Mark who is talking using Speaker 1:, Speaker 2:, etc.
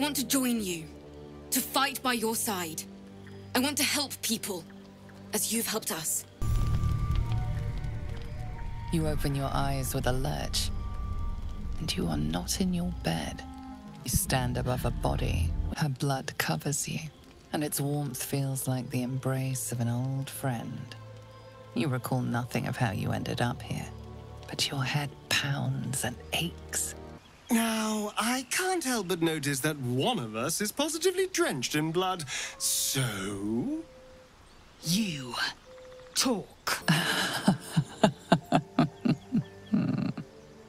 Speaker 1: want to join you, to fight by your side. I want to help people, as you've helped us.
Speaker 2: You open your eyes with a lurch, and you are not in your bed. You stand above a body. Her blood covers you, and its warmth feels like the embrace of an old friend. You recall nothing of how you ended up here, but your head pounds and aches.
Speaker 3: Now, I can't help but notice that one of us is positively drenched in blood. So?
Speaker 4: You talk.